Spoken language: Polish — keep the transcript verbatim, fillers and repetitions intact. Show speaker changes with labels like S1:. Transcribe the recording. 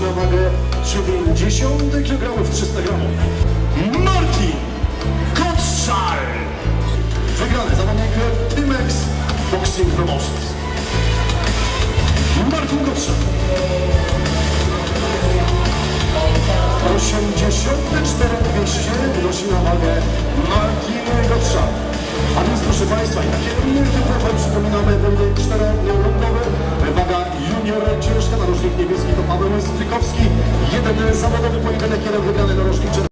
S1: na wagę dziewięćdziesiąt kilogramów, trzysta gramów. Martin Gottschall! Wygrany zawodnik Timex Boxing Promotions. Martin Gottschall. osiemdziesiąt cztery dwieście wynosi na wagę Martin Gottschall. A więc proszę Państwa, i takie typowe, przypominamy, rundy czterorundowe. Waga junior ciężka, narożnik niebieski to Paweł Strykowski. Jeden zawodowy pojedynek, jeden wygrany narożnik.